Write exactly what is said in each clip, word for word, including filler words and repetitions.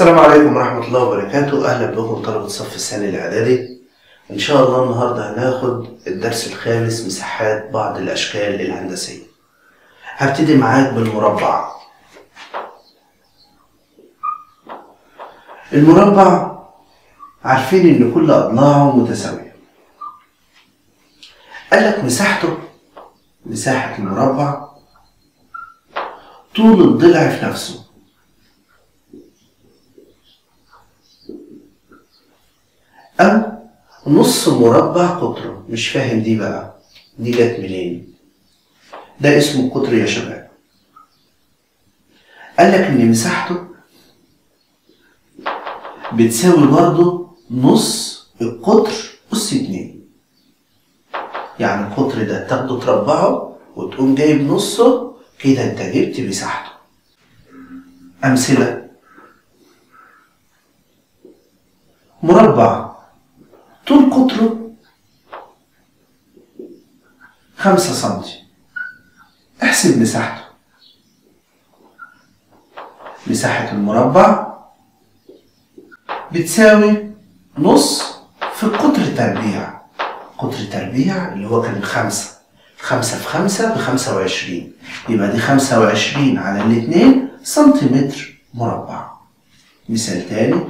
السلام عليكم ورحمة الله وبركاته. أهلا بكم طلبة صف الثاني الإعدادي. إن شاء الله النهاردة هناخد الدرس الخامس مساحات بعض الأشكال الهندسية. هبتدي معاك بالمربع. المربع عارفين إن كل أضلاعه متساوية. قالك مساحته مساحة المربع طول الضلع في نفسه، أو نص مربع قطره. مش فاهم دي بقى، دي جت منين؟ ده اسمه قطر يا شباب. قالك إن مساحته بتساوي برضه نص القطر أس اتنين. يعني القطر ده تاخده تربعه وتقوم جايب نصه كده، انت جبت مساحته. أمثلة: مربع طول قطره خمسة سنتي، احسب مساحته. مساحة المربع بتساوي نص في القطر تربيع. قطر تربيع اللي هو كان خمسة، خمسة في خمسة بخمسة وعشرين، يبقى دي خمسة وعشرين على الاتنين سنتيمتر مربع. مثال تاني: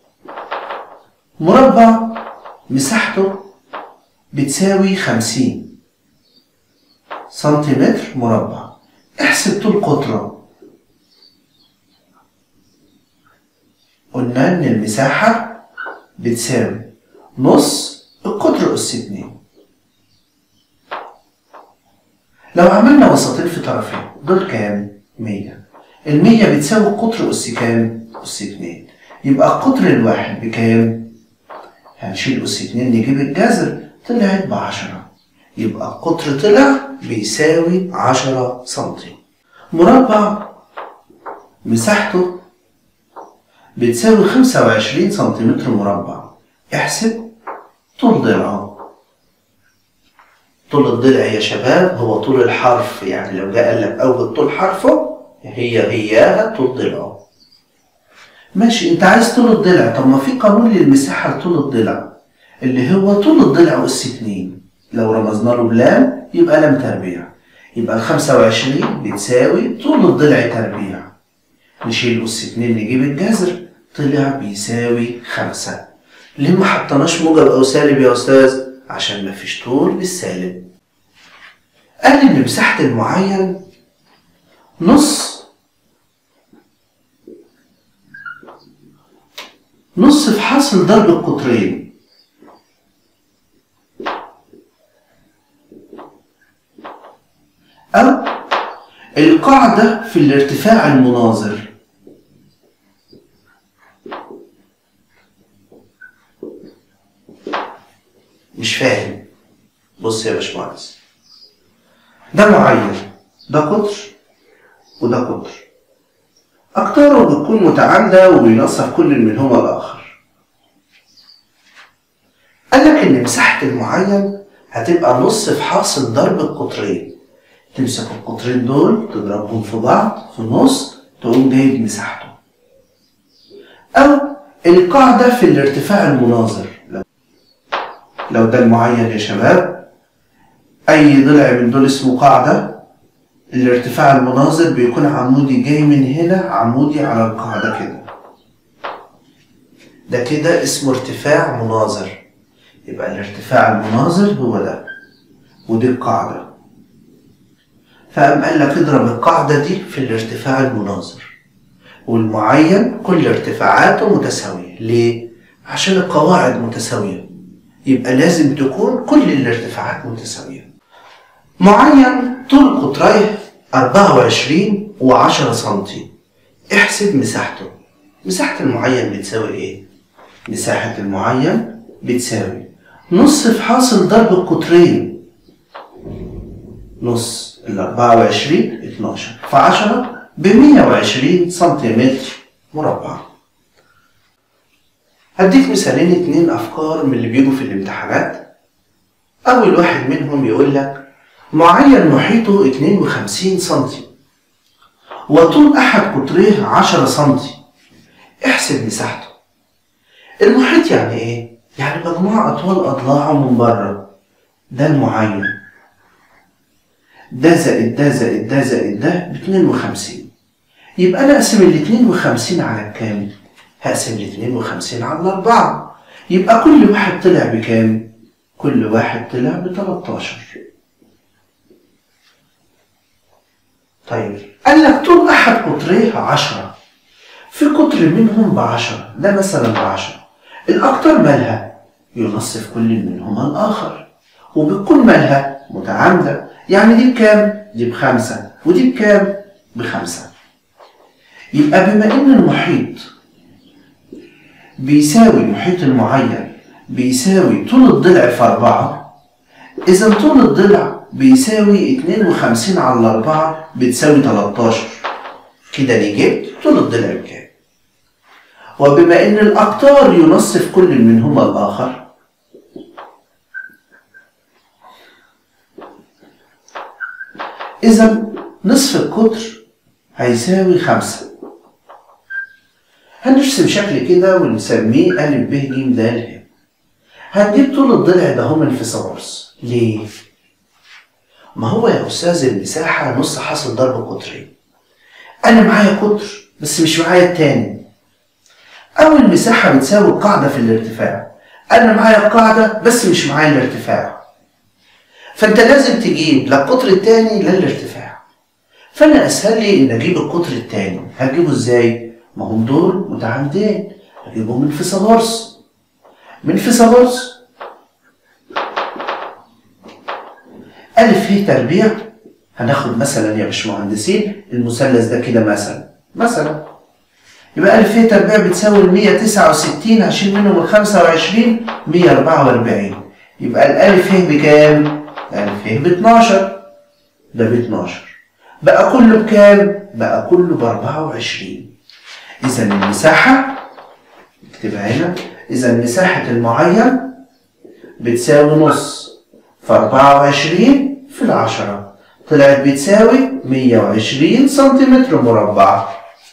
مربع مساحته بتساوي خمسين سنتيمتر مربع، احسب طول قطره. قلنا ان المساحة بتساوي نص القطر أس اتنين. لو عملنا وسطين في طرفين، دول كام؟ مية. المية بتساوي القطر أس كام؟ أس اتنين. يبقى القطر الواحد بكام؟ هنشيل أس اتنين نجيب الجذر، طلعت بعشرة. يبقى القطر طلع بيساوي عشرة سنتي. مربع مساحته بتساوي خمسة وعشرين سنتيمتر مربع، احسب طول ضلعه. طول الضلع يا شباب هو طول الحرف، يعني لو جاء قال لك أوجد طول حرفه هي هياها طول ضلعه. ماشي، انت عايز طول الضلع، طب ما في قانون للمساحة لطول الضلع اللي هو طول الضلع أس اتنين. لو رمزنا له بلام يبقى لام تربيع، يبقى الخمسة وعشرين بتساوي طول الضلع تربيع. نشيل أس اتنين نجيب الجذر، طلع بيساوي خمسة. ليه ما حطناش موجب أو سالب يا أستاذ؟ عشان مفيش طول بالسالب. قال إن مساحة المعين نص نص في حاصل ضرب القطرين، أو القاعدة في الارتفاع المناظر. مش فاهم؟ بص يا باشمهندس، ده معين، ده قطر وده قطر، أقطاره بتكون متعامدة وبينصف كل منهما الآخر. قالك إن مساحة المعين هتبقى نص في حاصل ضرب القطرين. تمسك القطرين دول تضربهم في بعض في نص، تقوم جايب مساحته. أو القاعدة في الارتفاع المناظر. لو ده المعين يا شباب، أي ضلع من دول اسمه قاعدة. الارتفاع المناظر بيكون عمودي جاي من هنا، عمودي على القاعدة كده. ده كده اسمه ارتفاع مناظر. يبقى الارتفاع المناظر هو ده، ودي القاعدة. فقام قال لك اضرب القاعدة دي في الارتفاع المناظر. والمعين كل ارتفاعاته متساوية. ليه؟ عشان القواعد متساوية، يبقى لازم تكون كل الارتفاعات متساوية. معين طول قطريه أربعة وعشرين وعشرة سنتي، احسب مساحته. مساحة المعين بتساوي ايه؟ مساحة المعين بتساوي نص في حاصل ضرب القطرين. نص ال أربعة وعشرين اتناشر في عشرة بمية وعشرين سنتيمتر مربع. هديك مثالين اتنين أفكار من اللي بيجوا في الامتحانات. أول واحد منهم يقول لك معين محيطه اتنين وخمسين سنتي وطول أحد قطريه عشرة سنتي، احسب مساحته. المحيط يعني ايه؟ يعني مجموع اطوال اضلاعه من بره، ده المعين، ده زائد ده زائد ده زائد ده ب اتنين وخمسين. يبقى انا اقسم ال اتنين وخمسين على الكام؟ هقسم ال اتنين وخمسين على أربعة، يبقى كل واحد طلع بكام؟ كل واحد طلع ب تلتاشر. طيب قال لك طول احد قطريه عشرة، في قطر منهم بعشرة، ده مثلا بعشرة، الاقطار مالها؟ ينصف كل منهما الاخر، وبتكون مالها؟ متعامده، يعني دي بكام؟ دي بخمسة، ودي بكام؟ بخمسة. يبقى بما ان المحيط بيساوي المحيط المعين بيساوي طول الضلع في أربعة، إذا طول الضلع بيساوي اتنين وخمسين على أربعة بتساوي تلتاشر. كده أنا جبت طول الضلع بكام. وبما إن الأقطار ينصف كل منهما الآخر، إذا نصف القطر هيساوي خمسة. هنرسم شكل كده ونسميه أ ب ج د ه. هنجيب طول الضلع ده هو من فيثاغورس. ليه؟ ما هو يا أستاذ المساحة نص حاصل ضرب قطرين. أنا معايا قطر بس مش معايا التاني. أو المساحة بتساوي القاعدة في الارتفاع. أنا معايا القاعدة بس مش معايا الارتفاع. فأنت لازم تجيب لا القطر التاني لا الارتفاع. فأنا أسهل لي إن أجيب القطر التاني. هجيبه إزاي؟ ما هم دول متعامدين، هجيبهم من فيثاغورس. من فيثاغورس أ ه تربيع، هناخد مثلا يا باشمهندسين المثلث ده كده مثلا مثلا يبقى أ ه تربيع بتساوي مية وتسعة وستين، هشيل منهم ال خمسة وعشرين، مية وأربعة وأربعين. يبقى الأ ه بكام؟ أ ه ب اتناشر، ده ب اتناشر. بقى كله بكام؟ بقى كله ب أربعة وعشرين. إذا المساحة اكتبها هنا، إذا مساحة المعين بتساوي نص في أربعة وعشرين في العشرة، طلعت بتساوي مية وعشرين سنتيمتر مربع.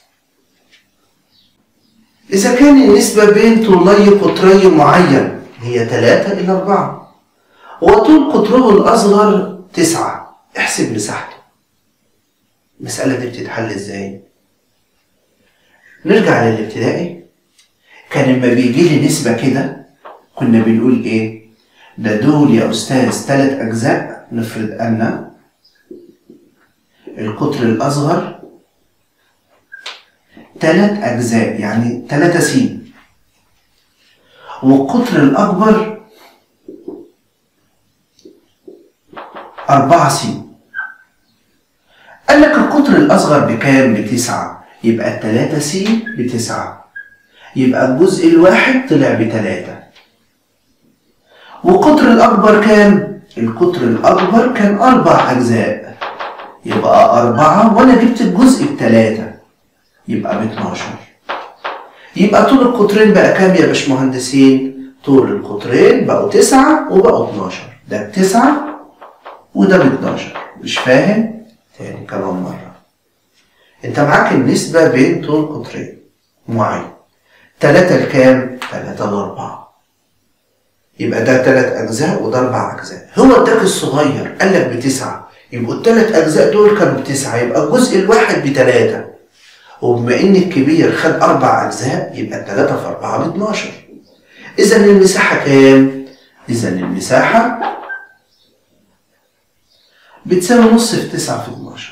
إذا كان النسبة بين طولي قطري معين هي تلاتة إلى أربعة، وطول قطره الأصغر تسعة، احسب مساحته. المسألة دي بتتحل إزاي؟ نرجع للابتدائي. كان لما بيجي لي نسبة كده كنا بنقول إيه؟ ده دول يا أستاذ تلات أجزاء، نفرض أن القطر الأصغر تلات أجزاء يعني تلاتة س، والقطر الأكبر أربعة س. قال لك القطر الأصغر بكام؟ بتسعة، يبقى التلاتة س بتسعة، يبقى الجزء الواحد طلع بتلاتة. والقطر الأكبر كام؟ القطر الأكبر كان أربع أجزاء، يبقى أربعة وأنا جبت الجزء بتلاتة، يبقى باتناشر. يبقى طول القطرين بقى كام يا باشمهندسين؟ طول القطرين بقوا تسعة وبقوا اتناشر، ده بتسعة وده باتناشر. مش فاهم؟ تاني كمان مرة. أنت معاك النسبة بين طول قطرين معين، تلاتة لكام؟ تلاتة لأربعة. يبقى ده تلات أجزاء وده أربع أجزاء. هو اداك الصغير قال لك بتسعة، يبقوا التلات أجزاء دول كانوا بتسعة، يبقى الجزء الواحد بتلاتة. وبما إن الكبير خد أربع أجزاء يبقى تلاتة في أربعة باتناشر. إذا المساحة كام؟ إذا المساحة بتساوي نص في تسعة في اتناشر.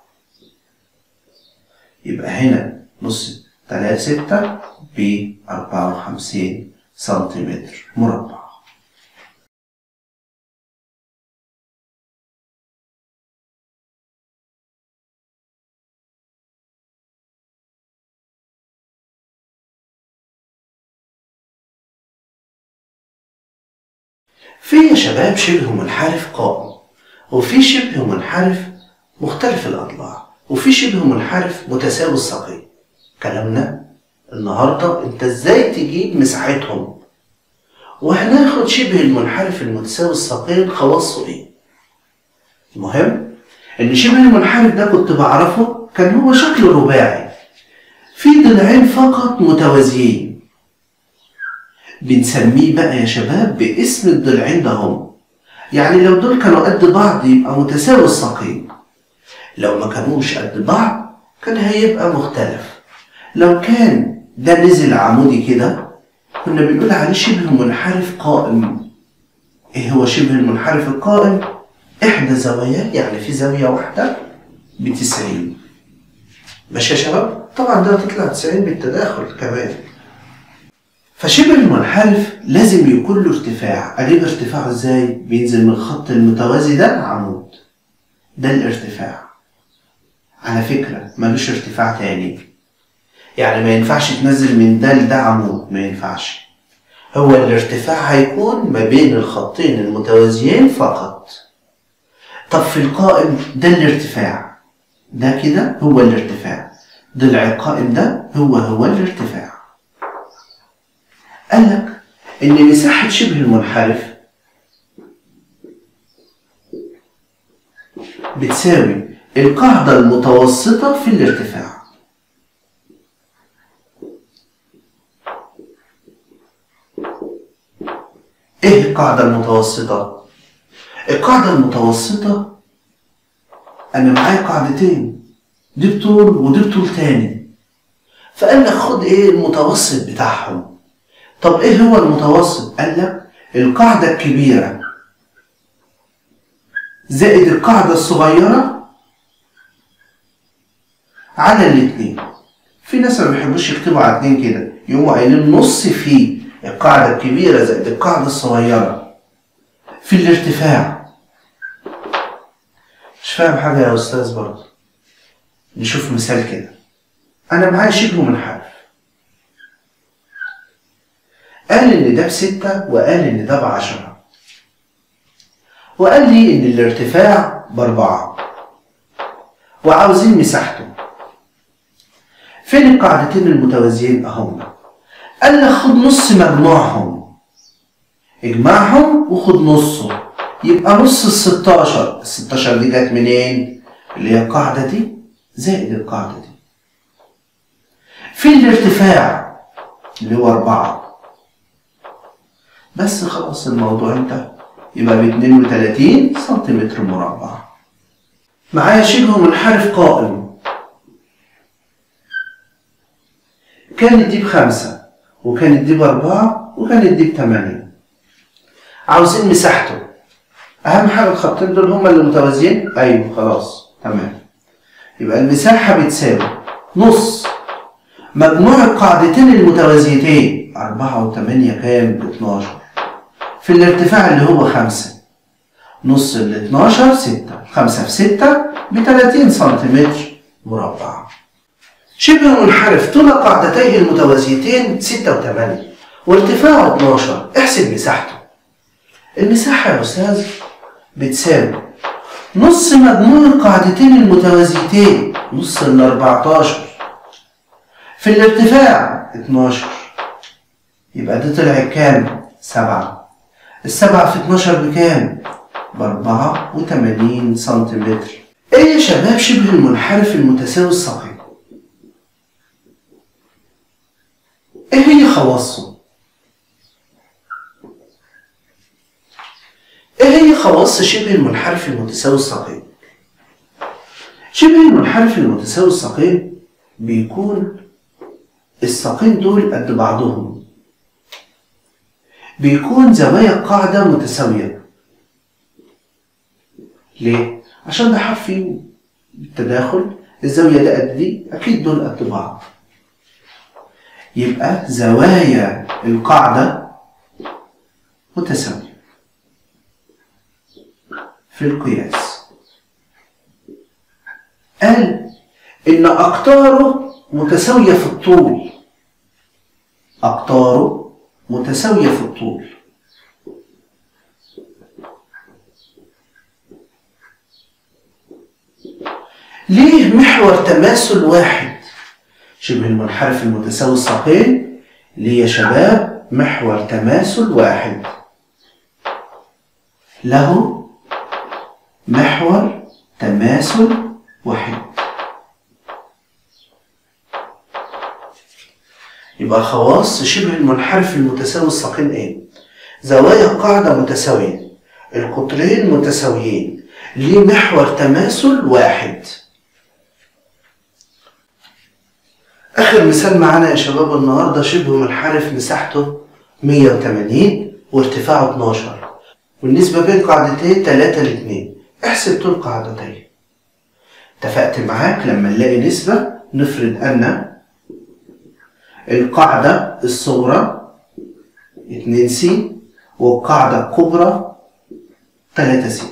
يبقى هنا نص تلاتة ستة ب أربعة وخمسين سنتيمتر مربع. في يا شباب شبه منحرف قائم، وفي شبه منحرف مختلف الأضلاع، وفي شبه منحرف متساوي الساقين. كلامنا النهارده انت ازاي تجيب مساحتهم، وهناخد شبه المنحرف المتساوي الساقين خواصه ايه. المهم ان شبه المنحرف ده كنت بعرفه كان هو شكله رباعي، في ضلعين فقط متوازيين، بنسميه بقى يا شباب باسم الضلعين ده هم. يعني لو دول كانوا قد بعض يبقى متساوي الساقين، لو ما كانوش قد بعض كان هيبقى مختلف. لو كان ده نزل عمودي كده كنا بنقول عليه شبه منحرف قائم. ايه هو شبه المنحرف القائم؟ احدى زواياه، يعني في زاوية واحدة بتسعين. ماشي يا شباب؟ طبعا ده هتطلع تسعين بالتداخل كمان. فشبه المنحرف لازم يكون له ارتفاع. اجيب ارتفاعه ازاي؟ بينزل من الخط المتوازي ده عمود، ده الارتفاع. على فكرة ملوش ارتفاع تاني، يعني ما ينفعش تنزل من ده لده عمود، ما ينفعش. هو الارتفاع هيكون ما بين الخطين المتوازيين فقط. طب في القائم ده الارتفاع، ده كده هو الارتفاع، ضلع القائم ده هو هو الارتفاع. قال لك ان مساحة شبه المنحرف بتساوي القاعدة المتوسطة في الارتفاع. ايه القاعدة المتوسطة؟ القاعدة المتوسطة انا معايا قاعدتين، دي بطول ودي بطول تاني، فقال لك خد ايه المتوسط بتاعهم. طب ايه هو المتوسط؟ قال لك القاعدة الكبيرة زائد القاعدة الصغيرة على الاتنين. في ناس ما بيحبوش يكتبوا على اتنين كده، يقوموا قايلين نص في القاعدة الكبيرة زائد القاعدة الصغيرة في الارتفاع. مش فاهم حاجة يا أستاذ برضه. نشوف مثال كده. أنا معايا شبه منحرف، قال إن ده بستة وقال إن ده بعشرة، وقال لي إن الارتفاع بأربعة، وعاوزين مساحته. فين القاعدتين المتوازيين أهم؟ قال لك خد نص مجموعهم، اجمعهم وخد نصه، يبقى نص الستاشر. الستاشر دي جت منين؟ اللي هي القاعدة دي زائد القاعدة دي. في الارتفاع اللي هو أربعة. بس خلاص الموضوع انتهى، يبقى ب اتنين وتلاتين سنتيمتر مربع. معايا شبه منحرف قائم، كانت دي بخمسة وكانت دي بأربعة وكانت دي بتمانية. عاوزين مساحته. أهم حاجة الخطين دول هما اللي متوازيين؟ أيوه خلاص تمام. يبقى المساحة بتساوي نص مجموع القاعدتين المتوازيتين، أربعة وتمانية كام؟ باتناشر. في الارتفاع اللي هو خمسة، نص ال اتناشر ستة، خمسة في ستة بتلاتين سنتيمتر مربع. شبه منحرف طول قاعدتيه المتوازيتين ستة وتمانية وارتفاعه اتناشر. احسب مساحته. المساحة يا أستاذ بتساوي نص مجموع القاعدتين المتوازيتين، نص ال أربعتاشر، في الارتفاع اتناشر، يبقى ده طلع كام؟ سبعة. السبعة في اتناشر بكام؟ بأربعة وتمانين سنتيمتر. ايه يا شباب شبه المنحرف المتساوي الساقين؟ ايه هي خواصه؟ ايه هي خواص شبه المنحرف المتساوي الساقين؟ شبه المنحرف المتساوي الساقين بيكون الساقين دول قد بعضهم، بيكون زوايا القاعدة متساوية. ليه؟ عشان ده حرف يو بالتداخل، الزاوية ده قد دي، أكيد دول قد بعض. يبقى زوايا القاعدة متساوية في القياس. قال إن أقطاره متساوية في الطول، أقطاره متساوية في الطول. ليه محور تماثل واحد؟ شبه المنحرف المتساوي الساقين ليه يا شباب محور تماثل واحد، له محور تماثل واحد. يبقى خواص شبه المنحرف المتساوي الساقين ايه؟ زوايا القاعدة متساوية، القطرين متساويين، ليه محور تماثل واحد. آخر مثال معانا يا شباب النهاردة شبه منحرف مساحته مية وتمانين وارتفاعه اتناشر، والنسبة بين قاعدتين تلاتة لاتنين. احسب طول قاعدتين. اتفقت معاك لما نلاقي نسبة نفرض أن القاعدة الصغرى اتنين س والقاعدة الكبرى تلاتة س،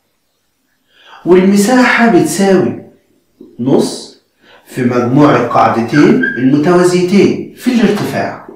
والمساحة بتساوي نص في مجموع القاعدتين المتوازيتين في الارتفاع.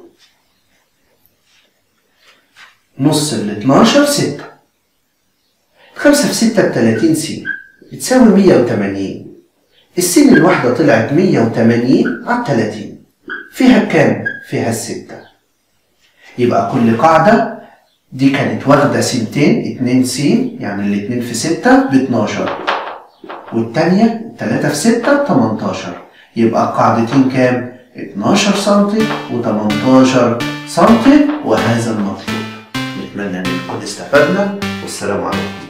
نص ال اتناشر ستة، خمسة في ستة بتلاتين س بتساوي مية وتمانين. السين الواحدة طلعت مية وتمانين على التلاتين، فيها كام؟ فيها الستة. يبقى كل قاعدة دي كانت واخدة سنتين، اتنين س يعني الاتنين في ستة باتناشر، والتانية تلاتة في ستة تمنتاشر. يبقى القاعدتين كام؟ اتناشر سنتي وتمنتاشر سنتي، وهذا المطلوب. نتمنى ان نكون استفدنا، والسلام عليكم.